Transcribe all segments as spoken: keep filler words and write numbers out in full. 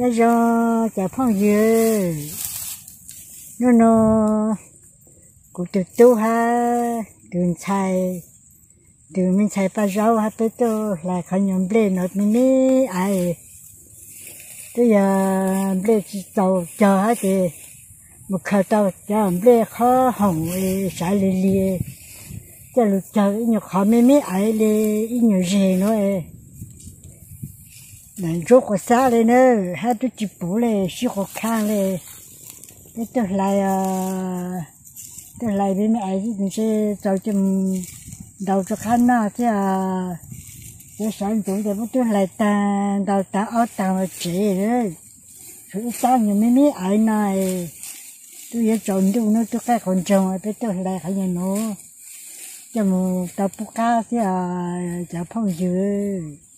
nhớ cho chả phong dừa nó nó cũng từ tu ha từ xài từ mình xài ba rau ha tới tôi lại khỏi nhom lên nó mình mới ai bây giờ lên tàu chờ hết thì một khởi tàu chờ lên khó hỏng xài lì lì chờ lúc chờ nhiều khó mới mới ai lì nhiều gì nữa này rốt có xa lên nữa hai đứa chụp bố lên xí khó khăn lên cái tôi lại tôi lại với mẹ thì sẽ cho chừng đầu cho khăn nào chứ à cái sáng tuổi thì bố tôi lại ta đầu ta áo ta mà chỉ đấy rồi sao nhiều mấy mấy ai này tôi giờ chọn đâu nó tôi cái còn chồng cái tôi lại phải như nó cho một tàu bút cá chứ à chả phong dừa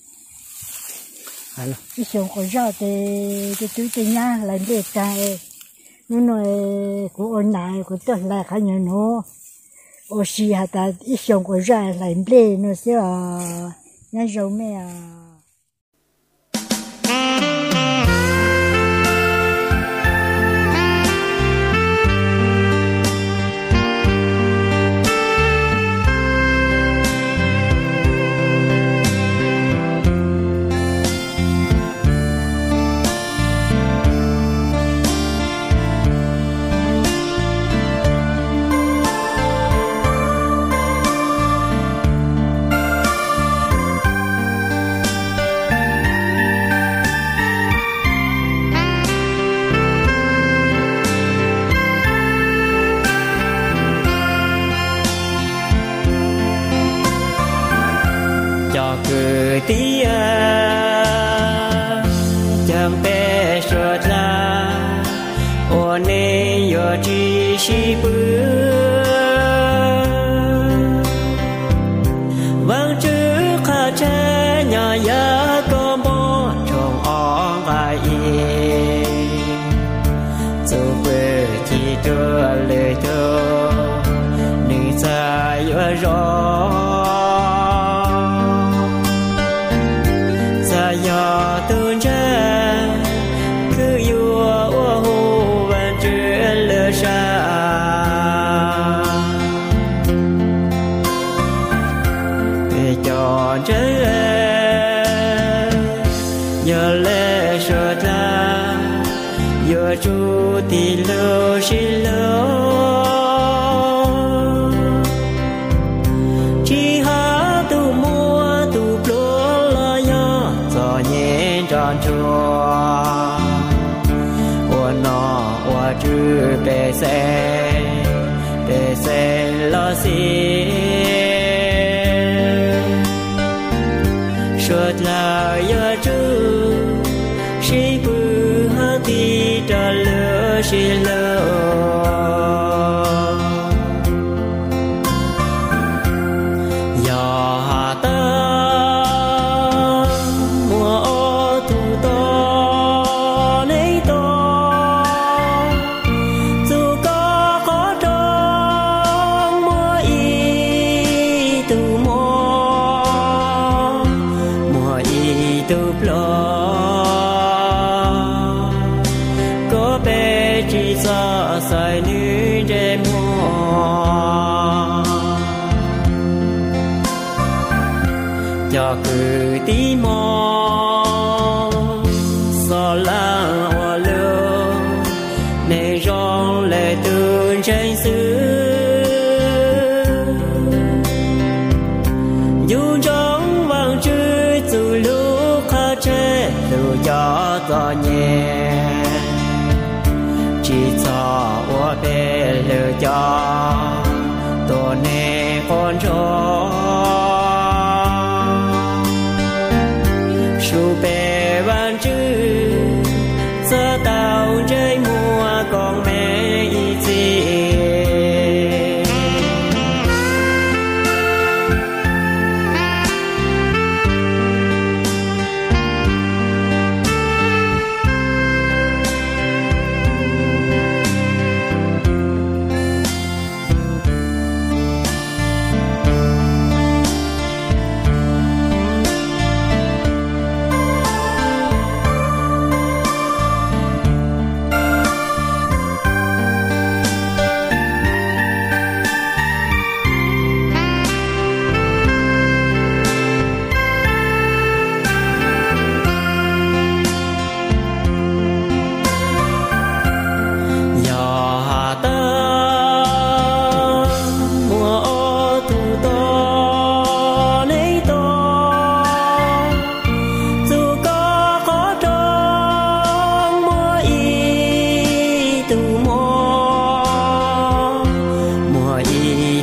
cái xong còn rau thì cái túi tiền nhang lại để tay nó nói của ông này của tôi là cái nhà nó ở xí hạt ta ít xong của ra lại bê nó sẽ à nhà rau mẹ à tia chẳng bé sợ la ô nê yo chi si bư vang chữ kha cha nhà ya có mò trong ong ai dù về chỉ đưa lời thơ nữ sai yo rõ chú thì lâu chỉ lâu chỉ há tu mua tu plô lo yo cho nhẹ tròn chua ô nọ ô chữ bề xe bề xe lo xí suốt là yo chú chỉ bự há thì trả lỡ chỉ lỡ giờ hà ta mùa ô thu to lấy to dù có khó trong mùa y tu mùa mùa y tu lo sa sai nữ đêm hoa cho cứ tí mò sa la hoa lơ này rong lệ tương tranh xứ dù trong vàng chữ dù lúc khá chết dù cho gió nhẹ我别了家，多年欢唱，数百万字，这道这目光每一节。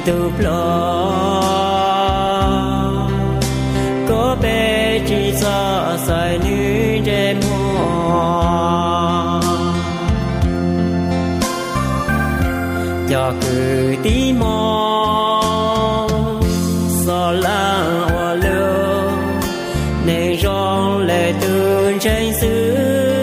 tu lo có bé chỉ cho sai nữ để mua cho cứ tí mò so la hoa lơ nên rong lệ tương tranh xứ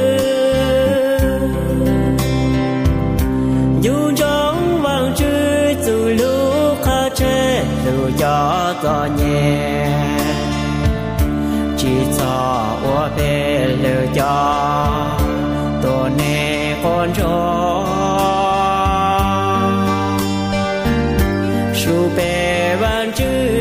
dù trong vàng chữ dù lúc khá chết dù cho gió nhẹ chỉ cho ô bê lỡ cho tổ nè con chó su bê vàng chữ